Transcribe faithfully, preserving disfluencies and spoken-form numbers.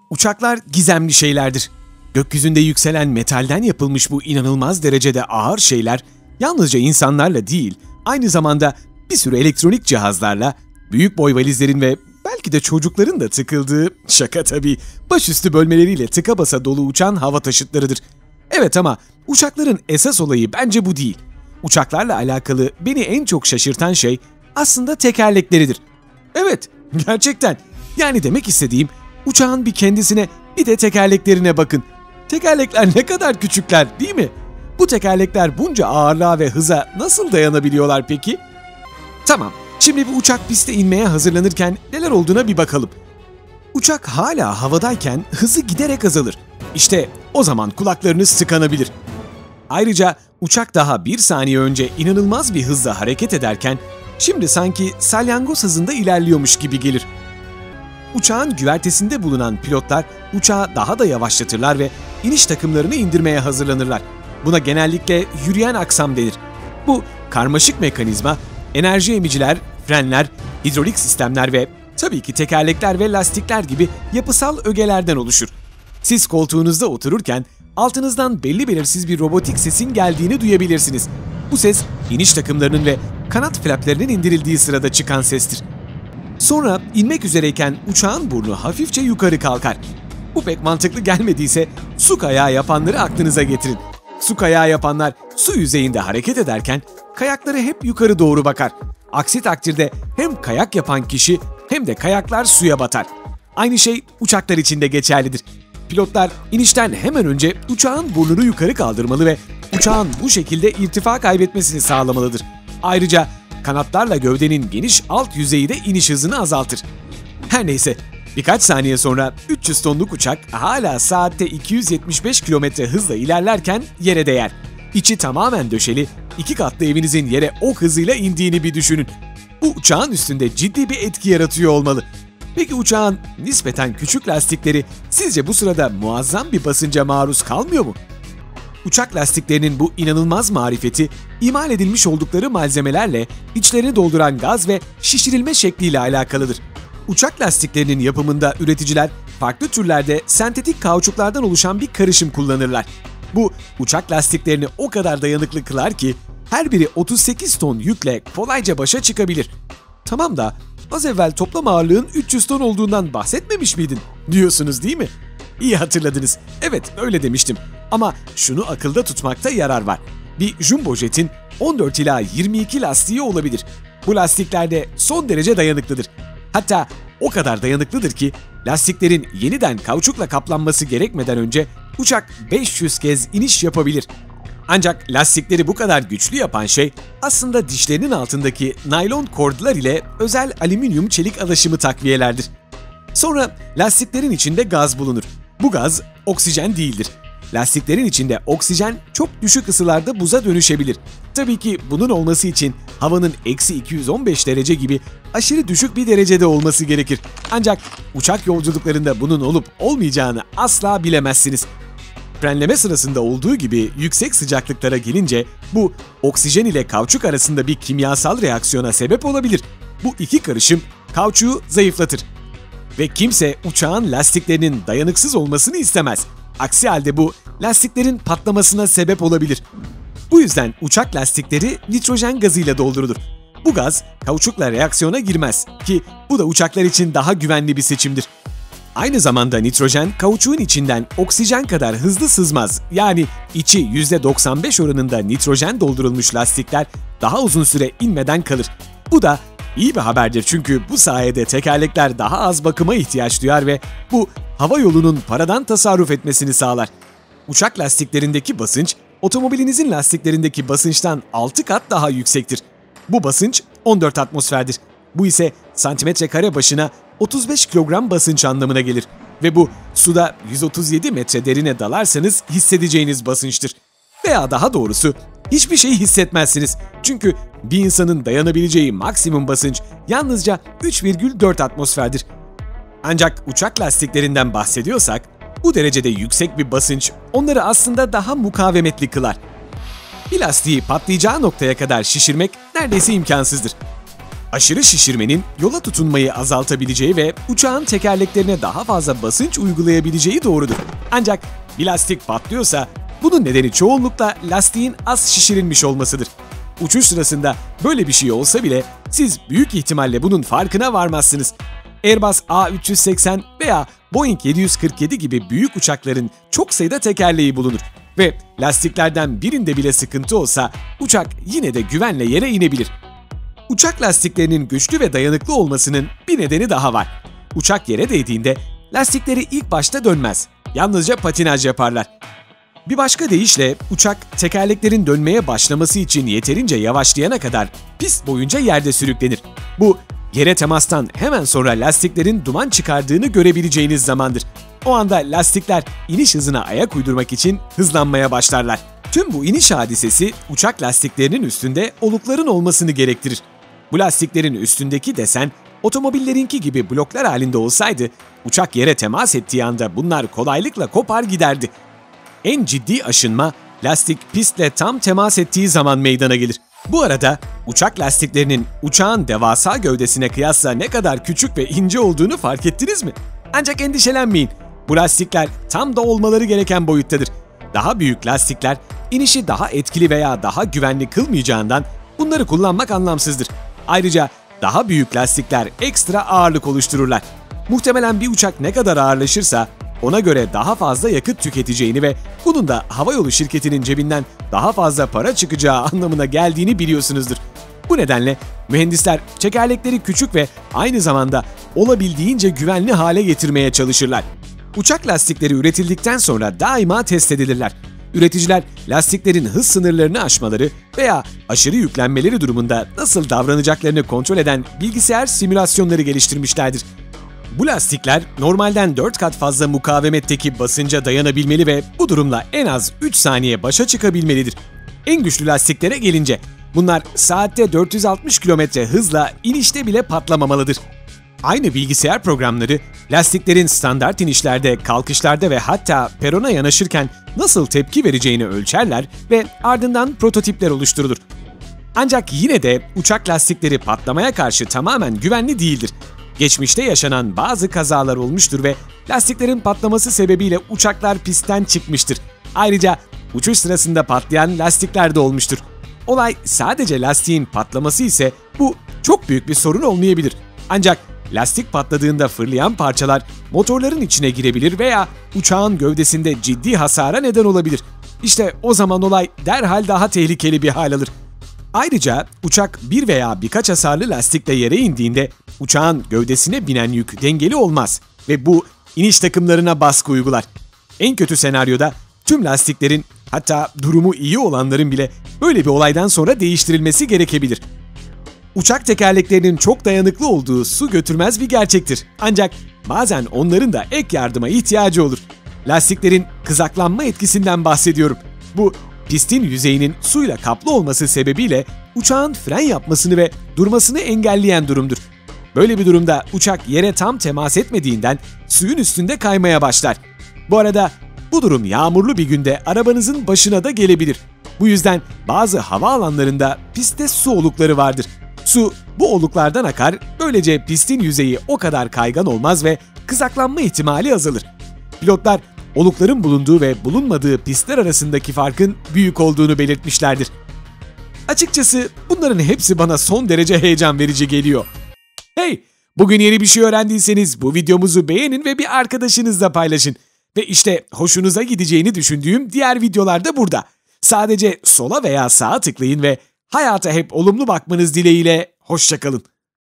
Uçaklar gizemli şeylerdir. Gökyüzünde yükselen metalden yapılmış bu inanılmaz derecede ağır şeyler yalnızca insanlarla değil, aynı zamanda bir sürü elektronik cihazlarla, büyük boy valizlerin ve belki de çocukların da tıkıldığı, şaka tabii, başüstü bölmeleriyle tıka basa dolu uçan hava taşıtlarıdır. Evet ama uçakların esas olayı bence bu değil. Uçaklarla alakalı beni en çok şaşırtan şey aslında tekerlekleridir. Evet, gerçekten. Yani demek istediğim, uçağın bir kendisine bir de tekerleklerine bakın. Tekerlekler ne kadar küçükler, değil mi? Bu tekerlekler bunca ağırlığa ve hıza nasıl dayanabiliyorlar peki? Tamam, şimdi bir uçak piste inmeye hazırlanırken neler olduğuna bir bakalım. Uçak hala havadayken hızı giderek azalır. İşte o zaman kulaklarınız tıkanabilir. Ayrıca uçak daha bir saniye önce inanılmaz bir hızla hareket ederken şimdi sanki salyangoz hızında ilerliyormuş gibi gelir. Uçağın güvertesinde bulunan pilotlar uçağı daha da yavaşlatırlar ve iniş takımlarını indirmeye hazırlanırlar. Buna genellikle yürüyen aksam denir. Bu karmaşık mekanizma enerji emiciler, frenler, hidrolik sistemler ve tabii ki tekerlekler ve lastikler gibi yapısal ögelerden oluşur. Siz koltuğunuzda otururken altınızdan belli belirsiz bir robotik sesin geldiğini duyabilirsiniz. Bu ses iniş takımlarının ve kanat flaplerinin indirildiği sırada çıkan sestir. Sonra inmek üzereyken uçağın burnu hafifçe yukarı kalkar. Bu pek mantıklı gelmediyse su kayağı yapanları aklınıza getirin. Su kayağı yapanlar su yüzeyinde hareket ederken kayakları hep yukarı doğru bakar. Aksi takdirde hem kayak yapan kişi hem de kayaklar suya batar. Aynı şey uçaklar için de geçerlidir. Pilotlar inişten hemen önce uçağın burnunu yukarı kaldırmalı ve uçağın bu şekilde irtifa kaybetmesini sağlamalıdır. Ayrıca kanatlarla gövdenin geniş alt yüzeyi de iniş hızını azaltır. Her neyse, birkaç saniye sonra üç yüz tonluk uçak hala saatte iki yüz yetmiş beş kilometre hızla ilerlerken yere değer. İçi tamamen döşeli, iki katlı evinizin yere o hızıyla indiğini bir düşünün. Bu uçağın üstünde ciddi bir etki yaratıyor olmalı. Peki uçağın nispeten küçük lastikleri sizce bu sırada muazzam bir basınca maruz kalmıyor mu? Uçak lastiklerinin bu inanılmaz marifeti, imal edilmiş oldukları malzemelerle içlerini dolduran gaz ve şişirilme şekliyle alakalıdır. Uçak lastiklerinin yapımında üreticiler farklı türlerde sentetik kauçuklardan oluşan bir karışım kullanırlar. Bu uçak lastiklerini o kadar dayanıklı kılar ki her biri otuz sekiz ton yükle kolayca başa çıkabilir. Tamam da az evvel toplam ağırlığın üç yüz ton olduğundan bahsetmemiş miydin diyorsunuz değil mi? İyi hatırladınız. Evet, öyle demiştim. Ama şunu akılda tutmakta yarar var. Bir jumbo jetin on dört ila yirmi iki lastiği olabilir. Bu lastikler de son derece dayanıklıdır. Hatta o kadar dayanıklıdır ki lastiklerin yeniden kauçukla kaplanması gerekmeden önce uçak beş yüz kez iniş yapabilir. Ancak lastikleri bu kadar güçlü yapan şey aslında dişlerinin altındaki naylon kordlar ile özel alüminyum çelik alaşımı takviyelerdir. Sonra lastiklerin içinde gaz bulunur. Bu gaz oksijen değildir. Lastiklerin içinde oksijen çok düşük ısılarda buza dönüşebilir. Tabii ki bunun olması için havanın eksi iki yüz on beş derece gibi aşırı düşük bir derecede olması gerekir. Ancak uçak yolculuklarında bunun olup olmayacağını asla bilemezsiniz. Frenleme sırasında olduğu gibi yüksek sıcaklıklara gelince bu oksijen ile kauçuk arasında bir kimyasal reaksiyona sebep olabilir. Bu iki karışım kauçuğu zayıflatır. Ve kimse uçağın lastiklerinin dayanıksız olmasını istemez. Aksi halde bu lastiklerin patlamasına sebep olabilir. Bu yüzden uçak lastikleri nitrojen gazıyla doldurulur. Bu gaz kauçukla reaksiyona girmez ki bu da uçaklar için daha güvenli bir seçimdir. Aynı zamanda nitrojen kauçuğun içinden oksijen kadar hızlı sızmaz. Yani içi yüzde doksan beş oranında nitrojen doldurulmuş lastikler daha uzun süre inmeden kalır. Bu da iyi bir haberdir çünkü bu sayede tekerlekler daha az bakıma ihtiyaç duyar ve bu hava yolunun paradan tasarruf etmesini sağlar. Uçak lastiklerindeki basınç, otomobilinizin lastiklerindeki basınçtan altı kat daha yüksektir. Bu basınç on dört atmosferdir. Bu ise santimetre kare başına otuz beş kilogram basınç anlamına gelir. Ve bu suda yüz otuz yedi metre derine dalarsanız hissedeceğiniz basınçtır. Veya daha doğrusu hiçbir şeyi hissetmezsiniz. Çünkü bir insanın dayanabileceği maksimum basınç yalnızca üç virgül dört atmosferdir. Ancak uçak lastiklerinden bahsediyorsak, bu derecede yüksek bir basınç onları aslında daha mukavemetli kılar. Bir lastiği patlayacağı noktaya kadar şişirmek neredeyse imkansızdır. Aşırı şişirmenin yola tutunmayı azaltabileceği ve uçağın tekerleklerine daha fazla basınç uygulayabileceği doğrudur. Ancak bir lastik patlıyorsa bunun nedeni çoğunlukla lastiğin az şişirilmiş olmasıdır. Uçuş sırasında böyle bir şey olsa bile siz büyük ihtimalle bunun farkına varmazsınız. Airbus A üç yüz seksen veya Boeing yedi yüz kırk yedi gibi büyük uçakların çok sayıda tekerleği bulunur ve lastiklerden birinde bile sıkıntı olsa uçak yine de güvenle yere inebilir. Uçak lastiklerinin güçlü ve dayanıklı olmasının bir nedeni daha var. Uçak yere değdiğinde lastikleri ilk başta dönmez, yalnızca patinaj yaparlar. Bir başka deyişle uçak tekerleklerin dönmeye başlaması için yeterince yavaşlayana kadar pist boyunca yerde sürüklenir. Bu yere temastan hemen sonra lastiklerin duman çıkardığını görebileceğiniz zamandır. O anda lastikler iniş hızına ayak uydurmak için hızlanmaya başlarlar. Tüm bu iniş hadisesi uçak lastiklerinin üstünde olukların olmasını gerektirir. Bu lastiklerin üstündeki desen otomobillerinki gibi bloklar halinde olsaydı uçak yere temas ettiği anda bunlar kolaylıkla kopar giderdi. En ciddi aşınma lastik pistle tam temas ettiği zaman meydana gelir. Bu arada uçak lastiklerinin uçağın devasa gövdesine kıyasla ne kadar küçük ve ince olduğunu fark ettiniz mi? Ancak endişelenmeyin. Bu lastikler tam da olmaları gereken boyuttadır. Daha büyük lastikler inişi daha etkili veya daha güvenli kılmayacağından bunları kullanmak anlamsızdır. Ayrıca daha büyük lastikler ekstra ağırlık oluştururlar. Muhtemelen bir uçak ne kadar ağırlaşırsa ona göre daha fazla yakıt tüketeceğini ve bunun da havayolu şirketinin cebinden daha fazla para çıkacağı anlamına geldiğini biliyorsunuzdur. Bu nedenle mühendisler tekerlekleri küçük ve aynı zamanda olabildiğince güvenli hale getirmeye çalışırlar. Uçak lastikleri üretildikten sonra daima test edilirler. Üreticiler lastiklerin hız sınırlarını aşmaları veya aşırı yüklenmeleri durumunda nasıl davranacaklarını kontrol eden bilgisayar simülasyonları geliştirmişlerdir. Bu lastikler normalden dört kat fazla mukavemetteki basınca dayanabilmeli ve bu durumla en az üç saniye başa çıkabilmelidir. En güçlü lastiklere gelince bunlar saatte dört yüz altmış kilometre hızla inişte bile patlamamalıdır. Aynı bilgisayar programları lastiklerin standart inişlerde, kalkışlarda ve hatta perona yanaşırken nasıl tepki vereceğini ölçerler ve ardından prototipler oluşturulur. Ancak yine de uçak lastikleri patlamaya karşı tamamen güvenli değildir. Geçmişte yaşanan bazı kazalar olmuştur ve lastiklerin patlaması sebebiyle uçaklar pistten çıkmıştır. Ayrıca uçuş sırasında patlayan lastikler de olmuştur. Olay sadece lastiğin patlaması ise bu çok büyük bir sorun olmayabilir. Ancak lastik patladığında fırlayan parçalar motorların içine girebilir veya uçağın gövdesinde ciddi hasara neden olabilir. İşte o zaman olay derhal daha tehlikeli bir hal alır. Ayrıca uçak bir veya birkaç hasarlı lastikle yere indiğinde uçağın gövdesine binen yük dengeli olmaz ve bu iniş takımlarına baskı uygular. En kötü senaryoda tüm lastiklerin, hatta durumu iyi olanların bile böyle bir olaydan sonra değiştirilmesi gerekebilir. Uçak tekerleklerinin çok dayanıklı olduğu su götürmez bir gerçektir. Ancak bazen onların da ek yardıma ihtiyacı olur. Lastiklerin kızaklanma etkisinden bahsediyorum. Bu pistin yüzeyinin suyla kaplı olması sebebiyle uçağın fren yapmasını ve durmasını engelleyen durumdur. Böyle bir durumda uçak yere tam temas etmediğinden suyun üstünde kaymaya başlar. Bu arada bu durum yağmurlu bir günde arabanızın başına da gelebilir. Bu yüzden bazı havaalanlarında pistte su olukları vardır. Su bu oluklardan akar, böylece pistin yüzeyi o kadar kaygan olmaz ve kızaklanma ihtimali azalır. Pilotlar olukların bulunduğu ve bulunmadığı pistler arasındaki farkın büyük olduğunu belirtmişlerdir. Açıkçası bunların hepsi bana son derece heyecan verici geliyor. Hey! Bugün yeni bir şey öğrendiyseniz bu videomuzu beğenin ve bir arkadaşınızla paylaşın. Ve işte hoşunuza gideceğini düşündüğüm diğer videolar da burada. Sadece sola veya sağa tıklayın ve hayata hep olumlu bakmanız dileğiyle hoşça kalın.